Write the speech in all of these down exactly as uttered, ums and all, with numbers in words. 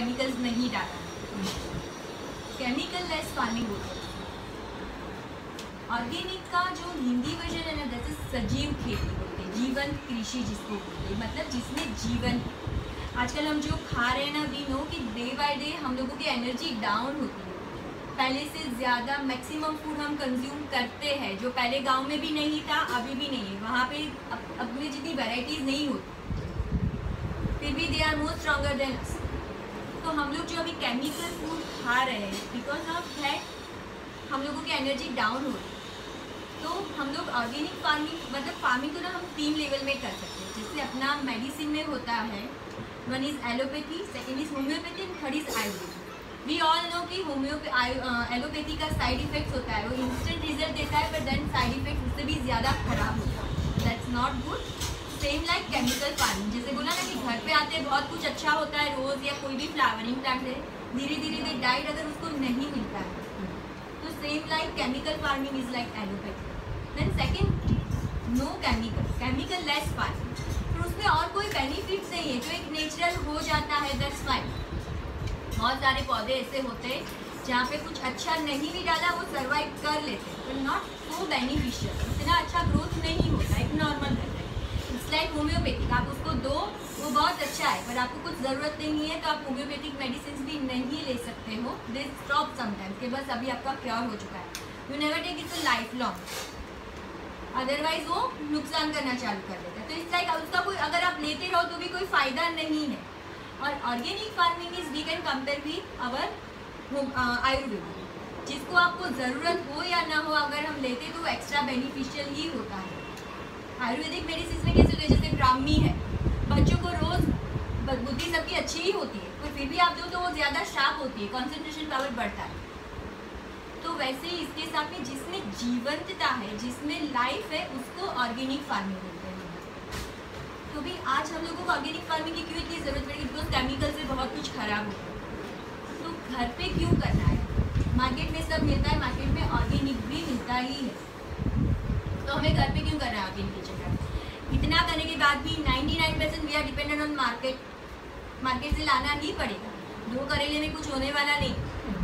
Chemicals नहीं डाला है, केमिकल लेस फार्मिंग बोलते हैं। ऑर्गेनिक का जो हिंदी वर्जन है ना, जैसे सजीव खेती बोलते हैं, जीवन कृषि जिसको बोलते हैं, मतलब जिसमें जीवन। आजकल हम जो खा रहे हैं ना, वी नो कि डे बाय डे हम लोगों की एनर्जी डाउन होती है। पहले से ज़्यादा मैक्सिमम फूड हम कंज्यूम करते हैं, जो पहले गांव में भी नहीं था, अभी भी नहीं है। वहाँ पे अब अब में जितनी वैरायटीज़ नहीं होती, फिर भी they are more stronger than us. तो हम लोग जो अभी केमिकल फूड खा रहे हैं, बिकॉज ऑफ दैट हम लोगों की एनर्जी डाउन हो रही है। तो हम लोग ऑर्गेनिक फार्मिंग, मतलब फार्मिंग को ना हम तीन लेवल में कर सकते हैं। जैसे अपना मेडिसिन में होता है, one is allopathy, second is homeopathy, third is Ayurveda. We all know कि होम्योपै एलोपैथी का साइड इफेक्ट्स होता है, वो इंस्टेंट रिजल्ट देता है, बट देन साइड इफेक्ट उससे भी ज़्यादा खराब होता है। That's not good. Same like chemical farming, जैसे बोला ना कि घर पे आते हैं बहुत कुछ अच्छा होता है, रोज़ या कोई भी फ्लावरिंग प्लांट है, धीरे धीरे दे डाइट अगर उसको नहीं मिलता है, तो same like chemical farming is like allopathy. Then second, no chemical, chemical less farming, तो उसमें और कोई बेनिफिट्स नहीं है, जो एक नेचुरल हो जाता है, दैट्स फाइन। बहुत सारे पौधे ऐसे होते हैं जहाँ पे कुछ अच्छा नहीं भी डाला वो सर्वाइव कर लेते हैं, बट नॉट सो बेनिफिशियल, इतना अच्छा ग्रोथ नहीं होता, एक नॉर्मल रहता है। इट्स लाइक होम्योपैथिक, आप उसको दो वो बहुत अच्छा है, पर आपको कुछ ज़रूरत नहीं है तो आप होम्योपैथिक मेडिसिन भी नहीं ले सकते हो। दे स्टॉप समटाइम्स कि बस अभी आपका क्योर हो चुका है, you never take its life long, otherwise वो नुकसान करना चालू कर देता है। तो इस लाइक उसका कोई, अगर आप लेते रहो तो भी कोई फ़ायदा नहीं है। और organic farming is we can compare with our Ayurvedic, जिसको आपको ज़रूरत हो या ना हो, अगर हम लेते तो एक्स्ट्रा बेनिफिशियल ही होता है। आयुर्वेदिक मेडिसिन में कैसे होता है, जैसे ब्राह्मी है, बच्चों को रोज़ बुद्धि सबकी अच्छी ही होती है, पर फिर भी आप दो तो वो ज़्यादा शार्प होती है, कॉन्सेंट्रेशन पावर बढ़ता है। तो वैसे ही इसके साथ में जिसमें जीवंतता है, जिसमें लाइफ है, उसको ऑर्गेनिक फार्मिंग बोलते हैं। तो भी आज हम लोगों को ऑर्गेनिक फार्मिंग की क्यों इतनी ज़रूरत पड़ेगी, बिकॉज केमिकल से बहुत कुछ खराब होता है। तो घर पे क्यों करना है, मार्केट में सब मिलता है, मार्केट में ऑर्गेनिक भी मिलता ही है, तो हमें घर पे क्यों करना है ऑर्गेनिक की जगह। इतना करने के बाद भी निन्यानवे percent we are dependent on market, market से लाना ही पड़ेगा, दो करेले में कुछ होने वाला नहीं।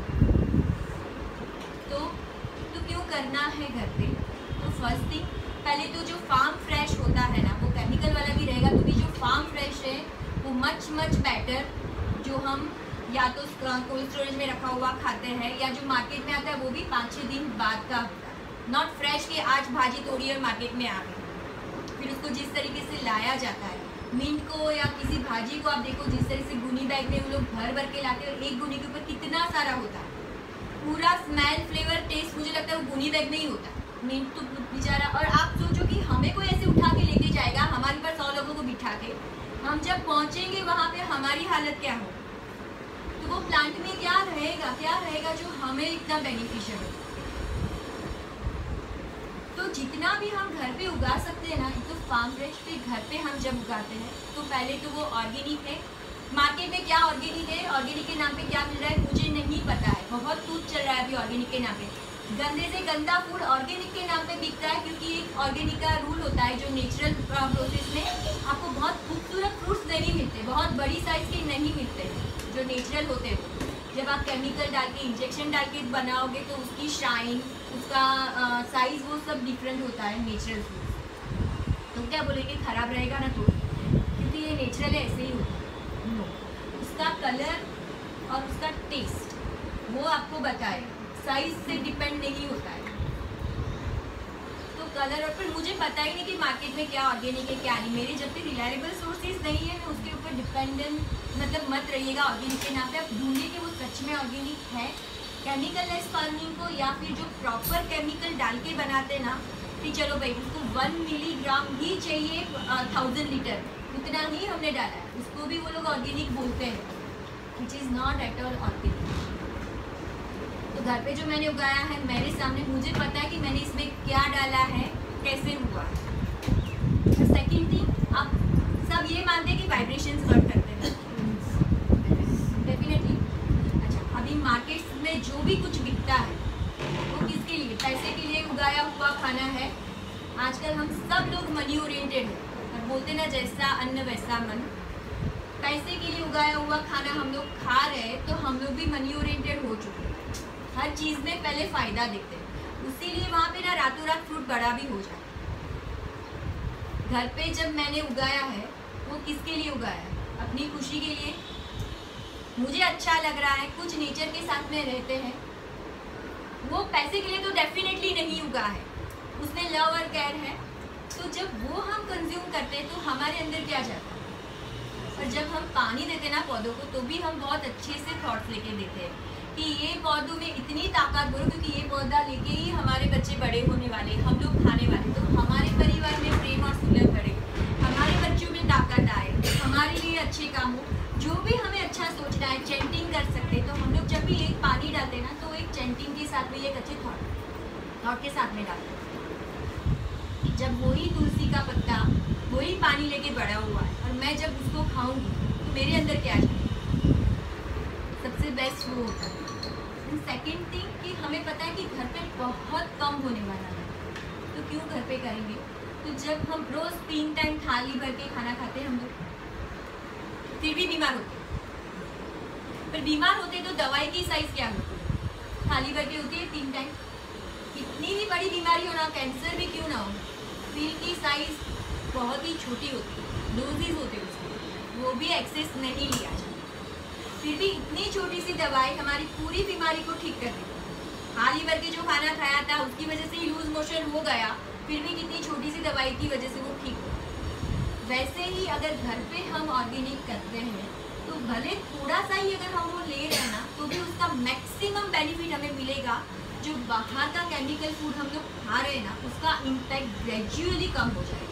तो तो क्यों करना है घर पे। तो फर्स्ट थिंग, पहले तो जो फार्म फ्रेश होता है ना, वो केमिकल वाला भी रहेगा, तो भी जो फार्म फ्रेश है वो मच मच बेटर, जो हम या तो कोल्ड स्टोरेज में रखा हुआ खाते हैं, या जो मार्केट में आता है वो भी पाँच छः दिन बाद का होता है, नॉट फ्रेश कि आज भाजी तोड़ी और मार्केट में आ गई। फिर उसको जिस तरीके से लाया जाता है, मिंट को या किसी भाजी को आप देखो, जिस तरह से गुनी बैग में वो लोग भर भर के लाते हैं, और एक गुनी के ऊपर कितना सारा होता है, पूरा स्मेल फ्लेवर टेस्ट मुझे लगता है वो गुनी बैग में ही होता है। मिंट तो बेचारा, और आप सोचो कि हमें कोई ऐसे उठा के लेके जाएगा, हमारे पर सौ लोगों को बिठा के, हम जब पहुंचेंगे वहाँ पे हमारी हालत क्या हो। तो वो प्लांट में क्या रहेगा, क्या रहेगा जो हमें इतना बेनिफिशियल हो। तो जितना भी हम घर पे उगा सकते हैं ना, तो फार्म फ्रेश पे घर पे हम जब उगाते हैं तो पहले तो वो ऑर्गेनिक है। मार्केट में क्या ऑर्गेनिक है, ऑर्गेनिक के नाम पे क्या मिल रहा है मुझे नहीं पता है, बहुत कुछ चल रहा है अभी ऑर्गेनिक के नाम पे। गंदे से गंदा फूड ऑर्गेनिक के नाम पे बिकता है, क्योंकि एक ऑर्गेनिक का रूल होता है, जो नेचुरल प्रोसेस में आपको बहुत खूबसूरत फ्रूट्स नहीं मिलते, बहुत बड़ी साइज़ के नहीं मिलते, जो नेचुरल होते हैं। जब आप केमिकल डाल के, इंजेक्शन डाल के बनाओगे तो उसकी शाइन, उसका साइज़, वो सब डिफरेंट होता है नेचुरल फ्रूट्स। तो क्या बोलेंगे ख़राब रहेगा ना, तो क्योंकि ये नेचुरल है, ऐसे ही होता है। नो, उसका कलर और उसका टेस्ट वो आपको बताए, साइज से डिपेंड नहीं होता है। तो कलर, और फिर मुझे पता ही नहीं कि मार्केट में क्या ऑर्गेनिक है क्या नहीं। मेरे जब तक रिलायबल सोर्सेज नहीं है, मैं उसके ऊपर डिपेंडेंट मतलब मत रहिएगा ऑर्गेनिक के नाम पे। आप ढूंढिए कि वो सच में ऑर्गेनिक है। केमिकल लेस फार्मिंग को, या फिर जो प्रॉपर केमिकल डाल के बनाते ना, कि चलो भाई उसको वन मिलीग्राम ही चाहिए थाउजेंड लीटर, उतना ही हमने डाला है, उसको भी वो लोग ऑर्गेनिक बोलते हैं, which is not at all organic. तो घर पे जो मैंने उगाया है मेरे सामने, मुझे पता है कि मैंने इसमें क्या डाला है, कैसे हुआ। सेकेंड थिंग, आप सब ये मानते हैं कि वाइब्रेशंस वर्क करते हैं, डेफिनेटली। अच्छा, अभी मार्केट में जो भी कुछ बिकता है वो किसके लिए, पैसे के लिए उगाया हुआ खाना है। आजकल हम सब लोग मनी ओरिएंटेड हैं, बोलते ना जैसा अन्न वैसा मन। पैसे के लिए उगाया हुआ खाना हम लोग खा रहे हैं तो हम लोग भी मनी ओरिएंटेड हो चुके हैं, हर चीज़ में पहले फ़ायदा देखते हैं, इसीलिए वहाँ पे ना रातों रात फ्रूट बड़ा भी हो जाता है। घर पे जब मैंने उगाया है वो किसके लिए उगाया है? अपनी खुशी के लिए, मुझे अच्छा लग रहा है, कुछ नेचर के साथ में रहते हैं, वो पैसे के लिए तो डेफिनेटली नहीं उगा है, उसमें लव और केयर है। तो जब वो हम कंज्यूम करते हैं तो हमारे अंदर क्या जाता है, और जब हम पानी देते ना पौधों को तो भी हम बहुत अच्छे से थॉट्स लेके देते हैं कि ये पौधों में इतनी ताकत बोलो, क्योंकि ये पौधा लेके ही हमारे बच्चे बड़े होने वाले, हम लोग खाने वाले, तो हमारे परिवार में प्रेम और सुलभ बढ़े, हमारे बच्चों में ताकत आए, हमारे लिए अच्छे काम हो, जो भी हमें अच्छा सोचना है, चैंटिंग कर सकते। तो हम लोग जब भी एक पानी डालते हैं ना तो एक चैंटिंग के साथ में एक अच्छे थॉट थॉट के साथ में डालते हैं। जब वही तुलसी का पत्ता वही पानी लेके बड़ा हुआ है और मैं जब उसको खाऊंगी तो मेरे अंदर क्या जाए, सबसे बेस्ट वो होता है। सेकेंड थिंग कि हमें पता है कि घर पे बहुत कम होने वाला है, तो क्यों घर पे करेंगे? तो जब हम रोज़ तीन टाइम थाली भर के खाना खाते हैं हम लोग, फिर भी बीमार होते हैं। पर बीमार होते तो दवाई की साइज क्या होती है? थाली भर के होती है तीन टाइम। कितनी भी बड़ी बीमारी हो ना, कैंसर भी क्यों ना हो, पिल की साइज बहुत ही छोटी होती है, डोजेज होते हैं उसके, वो भी एक्सेस नहीं लिया जाता। फिर भी इतनी छोटी सी दवाई हमारी पूरी बीमारी को ठीक कर देती है। थाली भर के जो खाना खाया था उसकी वजह से ही लूज मोशन हो गया, फिर भी कितनी छोटी सी दवाई की वजह से वो ठीक हो। वैसे ही अगर घर पे हम ऑर्गेनिक करते हैं तो भले थोड़ा सा ही अगर हम वो ले रहे हैं ना तो भी उसका मैक्सिमम बेनिफिट हमें मिलेगा। जो बाहर का केमिकल फूड हम लोग खा रहे हैं ना उसका इम्पैक्ट ग्रेजुअली कम हो जाएगा।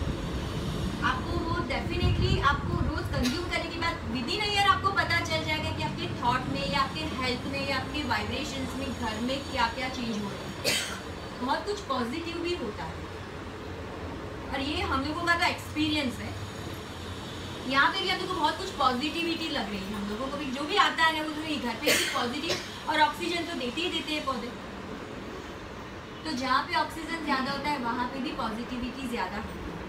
आपको वो डेफिनेटली आपको रोज कंज्यूम करने के बाद विद इन ईयर आपको पता चल जाएगा कि आपके थॉट में या आपके हेल्थ में या आपके वाइब्रेशंस में घर में क्या क्या चेंज हो रहा है। बहुत कुछ पॉजिटिव भी होता है और ये हम लोगों का तो एक्सपीरियंस है। यहाँ पे भी हम लोग को बहुत कुछ पॉजिटिविटी लग रही है। हम लोगों को भी जो भी आता है ना वो तो घर पे भी पॉजिटिव और ऑक्सीजन तो देते ही देते हैं पौधे। तो जहाँ पे ऑक्सीजन ज़्यादा होता है वहाँ पे भी पॉजिटिविटी ज़्यादा होती है।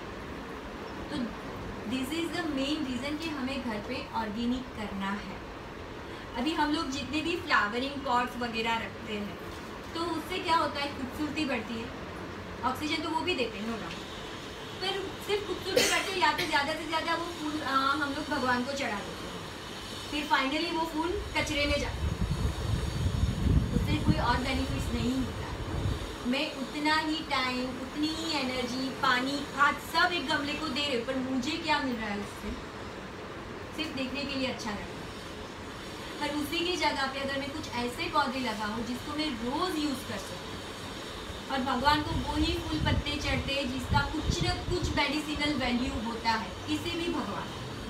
तो this is the main reason कि हमें घर पे ऑर्गेनिक करना है। अभी हम लोग जितने भी फ्लावरिंग पॉट्स वगैरह रखते हैं तो उससे क्या होता है, खूबसूरती बढ़ती है। ऑक्सीजन तो वो भी देते हैं नो डाउट, पर सिर्फ खूबसूरती बढ़ती है या तो ज़्यादा से ज़्यादा वो फूल आ, हम लोग भगवान को चढ़ा देते हैं, फिर फाइनली वो फूल कचरे में जाते हैं, उससे कोई और बेनिफिट्स नहीं होता। मैं उतना ही टाइम, उतनी ही एनर्जी, पानी, खाद सब एक गमले को दे रहे हूँ, पर मुझे क्या मिल रहा है उससे? सिर्फ देखने के लिए अच्छा लग रहा है। पर उसी की जगह पे अगर मैं कुछ ऐसे पौधे लगाऊँ जिसको मैं रोज़ यूज़ कर सकूँ और भगवान को वही फूल पत्ते चढ़ते हैं जिसका कुछ न कुछ मेडिसिनल वैल्यू होता है, किसी भी भगवान।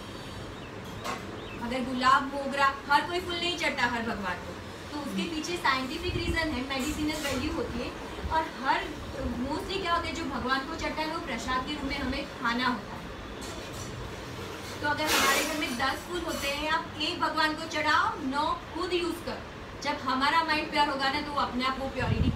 अगर गुलाब, मोगरा, हर कोई फूल नहीं चढ़ता हर भगवान को, तो उसके पीछे साइंटिफिक रीज़न है, मेडिसिनल वैल्यू होती है। और हर मोस्टली क्या होता है जो भगवान को चढ़ता है वो प्रसाद के रूप में हमें खाना होता है। तो अगर हमारे घर में दस फूल होते हैं, आप एक भगवान को चढ़ाओ, नौ खुद यूज़ करो। जब हमारा माइंड प्योर होगा ना तो वो अपने आप वो प्योरिटी